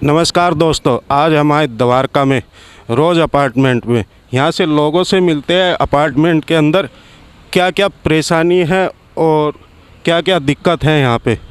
नमस्कार दोस्तों, आज हम आए द्वारका में रोज़ अपार्टमेंट में। यहाँ से लोगों से मिलते हैं अपार्टमेंट के अंदर क्या क्या परेशानी है और क्या क्या दिक्कत है यहाँ पे।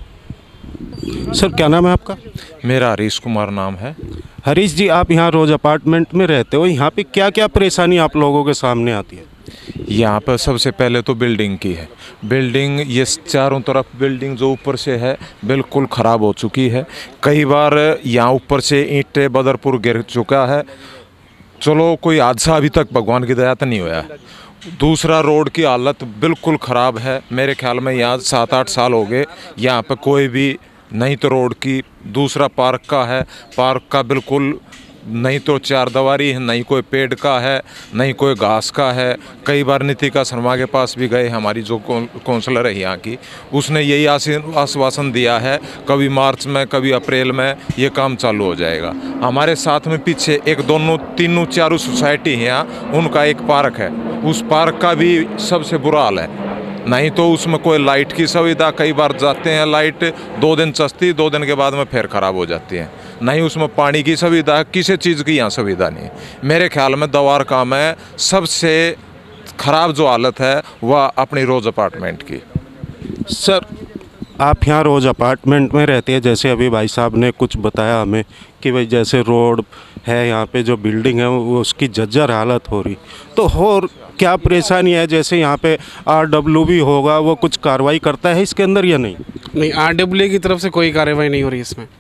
सर, क्या नाम है आपका? मेरा हरीश कुमार नाम है। हरीश जी, आप यहाँ रोज़ अपार्टमेंट में रहते हो, यहाँ पे क्या क्या परेशानी आप लोगों के सामने आती है? यहाँ पर सबसे पहले तो बिल्डिंग की है। बिल्डिंग ये चारों तरफ बिल्डिंग जो ऊपर से है बिल्कुल ख़राब हो चुकी है। कई बार यहाँ ऊपर से ईंटें बदरपुर गिर चुका है। चलो, कोई हादसा अभी तक भगवान की दया तो नहीं हुआ है। दूसरा, रोड की हालत बिल्कुल ख़राब है। मेरे ख्याल में यहाँ 7-8 साल हो गए यहाँ पर कोई भी नहीं तो रोड की। दूसरा, पार्क का है। पार्क का बिल्कुल नहीं तो चारदीवारी है, नहीं कोई पेड़ का है, नहीं कोई घास का है। कई बार नीतिका शर्मा के पास भी गए, हमारी जो काउंसलर है यहाँ की, उसने यही आश्वासन दिया है कभी मार्च में कभी अप्रैल में ये काम चालू हो जाएगा। हमारे साथ में पीछे एक दोनों तीनों चारों सोसाइटी हैं यहाँ, उनका एक पार्क है। उस पार्क का भी सबसे बुरा हाल है। नहीं तो उसमें कोई लाइट की सुविधा, कई बार जाते हैं लाइट 2 दिन चलती, 2 दिन के बाद में फिर ख़राब हो जाती है। नहीं उसमें पानी की सुविधा, किसी चीज़ की यहाँ सुविधा नहीं। मेरे ख्याल में द्वारका में सबसे ख़राब जो हालत है वह अपनी रोज़ अपार्टमेंट की। सर, आप यहाँ रोज़ अपार्टमेंट में रहते हैं, जैसे अभी भाई साहब ने कुछ बताया हमें कि भाई जैसे रोड है, यहाँ पे जो बिल्डिंग है वो उसकी जर्जर हालत हो रही, तो और क्या परेशानी है? जैसे यहाँ पे RW भी होगा, वो कुछ कार्रवाई करता है इसके अंदर या नहीं? नहीं, RW की तरफ से कोई कार्रवाई नहीं हो रही इसमें।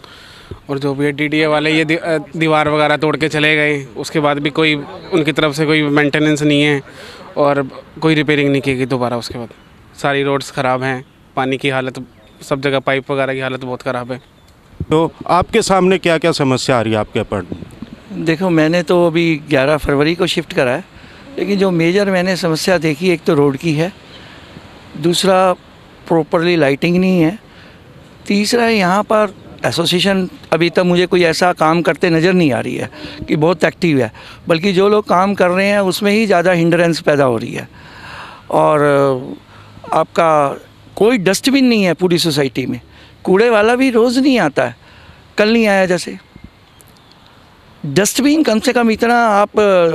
और जो भी DDA वाले ये दीवार वगैरह तोड़ के चले गए, उसके बाद भी कोई उनकी तरफ से कोई मेंटेनेंस नहीं है और कोई रिपेयरिंग नहीं की गई दोबारा। उसके बाद सारी रोड्स ख़राब हैं, पानी की हालत सब जगह, पाइप वगैरह की हालत बहुत ख़राब है। तो आपके सामने क्या क्या समस्या आ रही है आपके अपार्टमेंट? देखो, मैंने तो अभी 11 फरवरी को शिफ्ट करा है, लेकिन जो मेजर मैंने समस्या देखी, एक तो रोड की है, दूसरा प्रॉपरली लाइटिंग नहीं है, तीसरा यहाँ पर एसोसिएशन अभी तक मुझे कोई ऐसा काम करते नज़र नहीं आ रही है कि बहुत एक्टिव है, बल्कि जो लोग काम कर रहे हैं उसमें ही ज़्यादा हिंड्रेंस पैदा हो रही है। और आपका कोई डस्टबिन नहीं है पूरी सोसाइटी में, कूड़े वाला भी रोज़ नहीं आता है, कल नहीं आया। जैसे डस्टबिन कम से कम इतना आप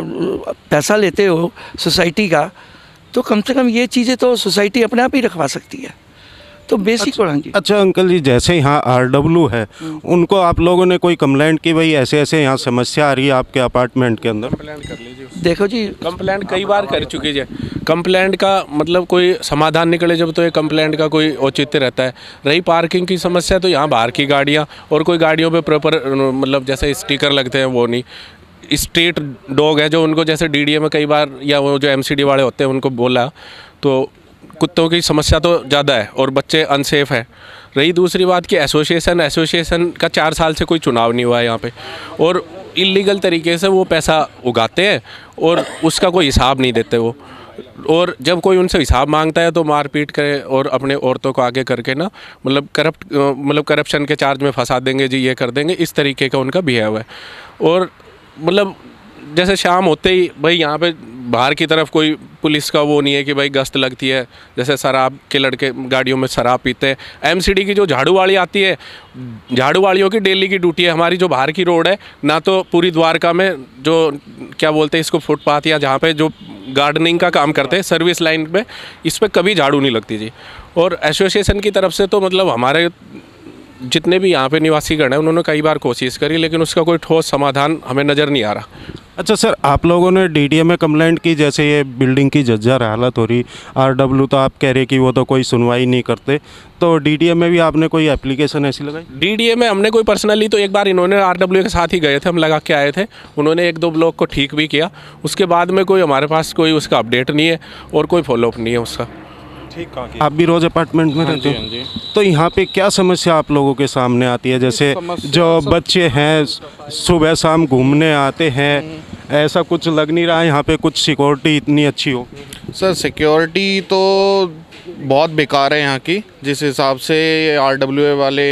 पैसा लेते हो सोसाइटी का, तो कम से कम ये चीज़ें तो सोसाइटी अपने आप ही रखवा सकती है। तो बेसिक। अच्छा अंकल जी, जैसे यहाँ RW है, उनको आप लोगों ने कोई कंप्लेंट की भाई ऐसे ऐसे यहाँ समस्या आ रही है आपके अपार्टमेंट के अंदर? कंप्लेंट कर लीजिए। देखो जी, कंप्लेंट कई बार कर चुकी है। कंप्लेंट का मतलब कोई समाधान निकले जब, तो ये कंप्लेंट का कोई औचित्य रहता है। रही पार्किंग की समस्या, तो यहाँ बाहर की गाड़ियाँ और कोई गाड़ियों पे प्रॉपर मतलब जैसे स्टिकर लगते हैं वो नहीं। स्ट्रीट डॉग है जो, उनको जैसे DDA में कई बार या वो जो MCD वाले होते हैं उनको बोला, तो कुत्तों की समस्या तो ज़्यादा है और बच्चे अनसेफ है। रही दूसरी बात कि एसोसिएशन का 4 साल से कोई चुनाव नहीं हुआ है यहाँ पे, और इलीगल तरीके से वो पैसा उगाते हैं और उसका कोई हिसाब नहीं देते वो। और जब कोई उनसे हिसाब मांगता है तो मारपीट करे और अपने औरतों को आगे करके ना मतलब करप्शन के चार्ज में फंसा देंगे जी, ये कर देंगे, इस तरीके का उनका बिहेव है। और मतलब जैसे शाम होते ही भाई यहाँ पे बाहर की तरफ कोई पुलिस का वो नहीं है कि भाई गश्त लगती है। जैसे शराब के लड़के गाड़ियों में शराब पीते हैं। MCD की जो झाड़ू वाली आती है, झाड़ू वालियों की डेली की ड्यूटी है। हमारी जो बाहर की रोड है ना, तो पूरी द्वारका में जो क्या बोलते हैं इसको, फुटपाथ या जहाँ पे जो गार्डनिंग का काम करते हैं सर्विस लाइन पे, इस पर कभी झाड़ू नहीं लगती जी। और एसोसिएशन की तरफ से तो मतलब हमारे जितने भी यहाँ पे निवासीगण हैं उन्होंने कई बार कोशिश करी, लेकिन उसका कोई ठोस समाधान हमें नज़र नहीं आ रहा। अच्छा सर, आप लोगों ने DDA में कंप्लेंट की, जैसे ये बिल्डिंग की जर्जर हालत हो रही, RW तो आप कह रहे कि वो तो कोई सुनवाई नहीं करते, तो DDA में भी आपने कोई एप्लीकेशन ऐसी लगाई? DDA में हमने कोई पर्सनली तो एक बार इन्होंने RW के साथ ही गए थे, हम लगा के आए थे। उन्होंने 1-2 ब्लॉक को ठीक भी किया, उसके बाद में कोई हमारे पास कोई उसका अपडेट नहीं है और कोई फॉलोअप नहीं है उसका। ठीक, आप भी रोज़ अपार्टमेंट में रहते हो, तो यहाँ पे क्या समस्या आप लोगों के सामने आती है? जैसे जो बच्चे हैं सुबह शाम घूमने आते हैं, ऐसा कुछ लग नहीं रहा है यहाँ पे कुछ सिक्योरिटी इतनी अच्छी हो। सर, सिक्योरिटी तो बहुत बेकार है यहाँ की। जिस हिसाब से RWA वाले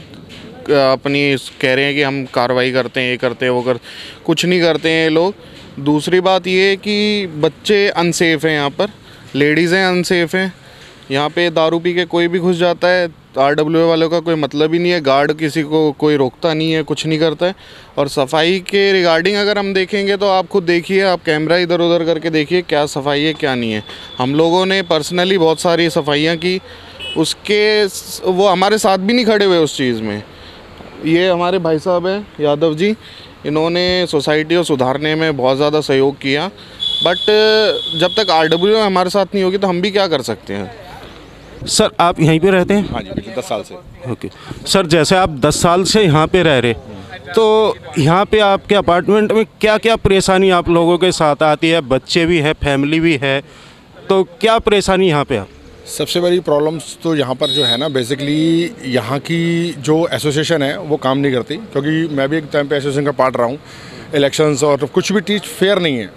अपनी कह रहे हैं कि हम कार्रवाई करते हैं, ये करते हैं, वो कुछ नहीं करते हैं ये लोग। दूसरी बात ये है कि बच्चे अनसेफ हैं यहाँ पर, लेडीज़ें अनसेफ हैं, यहाँ पे दारू पी के कोई भी घुस जाता है, RWA वालों का कोई मतलब ही नहीं है, गार्ड किसी को कोई रोकता नहीं है, कुछ नहीं करता है। और सफाई के रिगार्डिंग अगर हम देखेंगे तो आप खुद देखिए, आप कैमरा इधर उधर करके देखिए क्या सफाई है क्या नहीं है। हम लोगों ने पर्सनली बहुत सारी सफाइयाँ की, उसके वो हमारे साथ भी नहीं खड़े हुए उस चीज़ में। ये हमारे भाई साहब हैं यादव जी, इन्होंने सोसाइटी को सुधारने में बहुत ज़्यादा सहयोग किया, बट जब तक RWA हमारे साथ नहीं होगी तो हम भी क्या कर सकते हैं। सर आप यहीं पे रहते हैं? हाँ जी, बिल्कुल 10 साल से। ओके सर, जैसे आप 10 साल से यहाँ पे रह रहे, तो यहाँ पे आपके अपार्टमेंट में क्या क्या परेशानी आप लोगों के साथ आती है? बच्चे भी है, फैमिली भी है, तो क्या परेशानी यहाँ पे? सबसे बड़ी प्रॉब्लम्स तो यहाँ पर जो है ना, बेसिकली यहाँ की जो एसोसिएशन है वो काम नहीं करती, क्योंकि मैं भी एक टाइम पे एसोसिएशन का पार्ट रहा हूँ। इलेक्शंस और कुछ भी चीज़ फेयर नहीं है।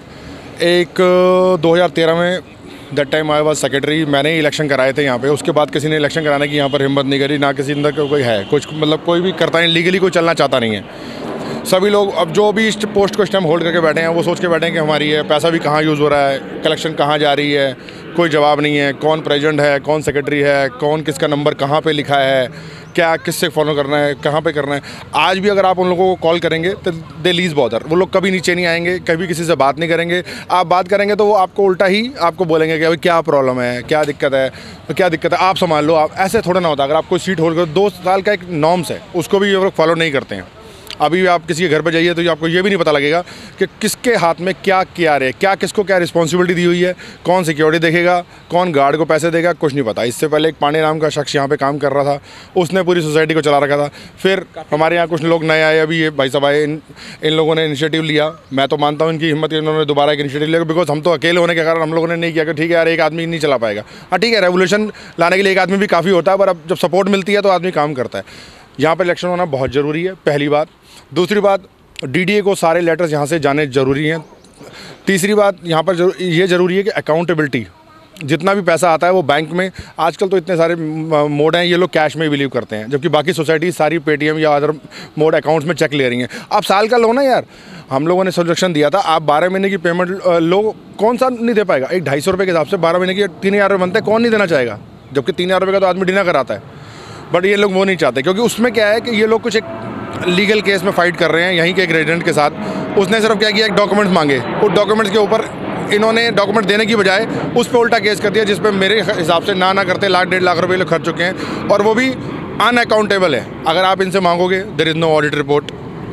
एक 2013 में that time I was secretary, मैंने ही इलेक्शन कराए थे यहाँ पे। उसके बाद किसी ने इलेक्शन कराने की यहाँ पर हिम्मत नहीं करी, ना किसी अंदर कोई है कुछ, मतलब कोई भी करता नहीं, लीगली कोई चलना चाहता नहीं है। सभी लोग अब जो भी इस पोस्ट को इस टाइम होल्ड करके बैठे हैं वो सोच के बैठे हैं कि हमारी है, पैसा भी कहाँ यूज़ हो रहा है, कलेक्शन कहाँ जा रही है, कोई जवाब नहीं है। कौन प्रेसिडेंट है, कौन सेक्रेटरी है, कौन किसका नंबर कहाँ पे लिखा है, क्या किससे फॉलो करना है, कहाँ पे करना है। आज भी अगर आप उन लोगों को कॉल करेंगे तो दे लीज बॉदर, वो लोग कभी नीचे नहीं आएंगे, कभी किसी से बात नहीं करेंगे। आप बात करेंगे तो वो आपको उल्टा ही आपको बोलेंगे कि अभी क्या प्रॉब्लम है, क्या दिक्कत है, क्या दिक्कत है, आप संभाल लो। आप ऐसे थोड़ा ना होता। अगर आपको सीट होल्ड कर 2 साल का एक नॉर्म्स है, उसको भी ये लोग फॉलो नहीं करते हैं। अभी आप किसी के घर पे जाइए तो आपको ये भी नहीं पता लगेगा कि किसके हाथ में क्या क्या रहे, क्या किसको क्या रिस्पॉन्सिबिलिटी दी हुई है, कौन सिक्योरिटी देखेगा, कौन गार्ड को पैसे देगा, कुछ नहीं पता। इससे पहले एक पांडे नाम का शख्स यहाँ पे काम कर रहा था, उसने पूरी सोसाइटी को चला रखा था। फिर हमारे यहाँ कुछ लोग नए आए, अभी ये भाई साहब आए, इन लोगों ने इनिशिएटिव लिया। मैं तो मानता हूँ इनकी हिम्मत कि इन्होंने दोबारा एक इनिशिएटिव लिया, बिकॉज हम तो अकेले होने के कारण हम लोगों ने नहीं किया कि ठीक है यार एक आदमी नहीं चला पाएगा। हाँ ठीक है, रेवोल्यूशन लाने के लिए एक आदमी भी काफ़ी होता है, पर अब जब सपोर्ट मिलती है तो आदमी काम करता है। यहाँ पर इलेक्शन होना बहुत ज़रूरी है, पहली बात। दूसरी बात, DDA को सारे लेटर्स यहाँ से जाने ज़रूरी हैं। तीसरी बात, यहाँ पर ये ज़रूरी है कि अकाउंटेबिलिटी, जितना भी पैसा आता है वो बैंक में, आजकल तो इतने सारे मोड हैं, ये लोग कैश में ही बिलीव करते हैं, जबकि बाकी सोसाइटी सारी पेटीएम या अदर मोड अकाउंट्स में चेक ले रही हैं। आप साल का लो ना यार, हम लोगों ने सजेशन दिया था आप 12 महीने की पेमेंट लो, कौन सा नहीं दे पाएगा? एक 250 रुपये के हिसाब से 12 महीने की 3000 रुपये बनते हैं, कौन नहीं देना चाहेगा? जबकि 3000 रुपये का तो आदमी डिनर कराता है। बट ये लोग वो नहीं चाहते, क्योंकि उसमें क्या है कि ये लोग कुछ एक लीगल केस में फाइट कर रहे हैं यहीं के एक रेजिडेंट के साथ। उसने सिर्फ क्या किया, एक डॉक्यूमेंट्स मांगे, उस डॉक्यूमेंट्स के ऊपर इन्होंने डॉक्यूमेंट देने की बजाय उस पर उल्टा केस कर दिया, जिस पर मेरे हिसाब से ना करते 1.5 लाख रुपये लोग खर्च चुके हैं, और वो भी अनअकाउंटेबल है। अगर आप इनसे मांगोगे, there is no audit report.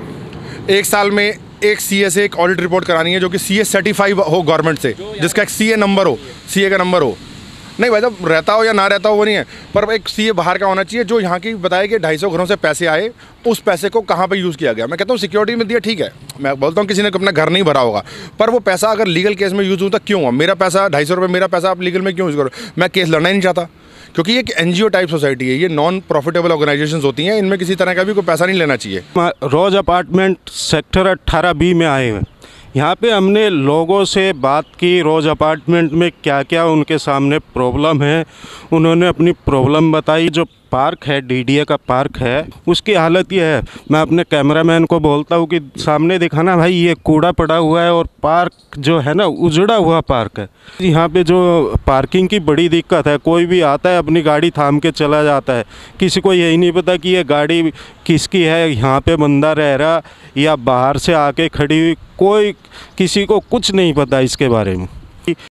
एक साल में एक CA से एक ऑडिट रिपोर्ट करानी है, जो कि CA सर्टिफाइड हो गवर्नमेंट से, जिसका एक CA नंबर हो, CA का नंबर हो। नहीं भाई साहब, रहता हो या ना रहता हो वो नहीं है, पर एक CA बाहर का होना चाहिए, जो यहाँ की बताए कि 250 घरों से पैसे आए, उस पैसे को कहाँ पे यूज़ किया गया। मैं कहता हूँ सिक्योरिटी में दिया, ठीक है, मैं बोलता हूँ किसी ने अपना घर नहीं भरा होगा, पर वो पैसा अगर लीगल केस में यूज़ होता क्यों हुआ? मेरा पैसा 250 रुपये, मेरा पैसा आप लीगल में क्यों यूज़ करो? मैं केस लड़ना ही नहीं चाहता, क्योंकि ये एक NGO टाइप सोसाइटी है, ये नॉन प्रॉफिटेबल ऑर्गेनाइजेशंस होती हैं, इनमें किसी तरह का भी कोई पैसा नहीं लेना चाहिए। रोज अपार्टमेंट सेक्टर 18B में आए हैं। यहाँ पे हमने लोगों से बात की, रोज़ अपार्टमेंट में क्या क्या उनके सामने प्रॉब्लम है, उन्होंने अपनी प्रॉब्लम बताई। जो पार्क है, DDA का पार्क है, उसकी हालत ये है, मैं अपने कैमरामैन को बोलता हूँ कि सामने दिखाना भाई, ये कूड़ा पड़ा हुआ है और पार्क जो है ना उजड़ा हुआ पार्क है। यहाँ पे जो पार्किंग की बड़ी दिक्कत है, कोई भी आता है अपनी गाड़ी थाम के चला जाता है, किसी को यही नहीं पता कि ये गाड़ी किसकी है, यहाँ पे बंदा रह रहा या बाहर से आके खड़ी हुई, कोई किसी को कुछ नहीं पता इसके बारे में।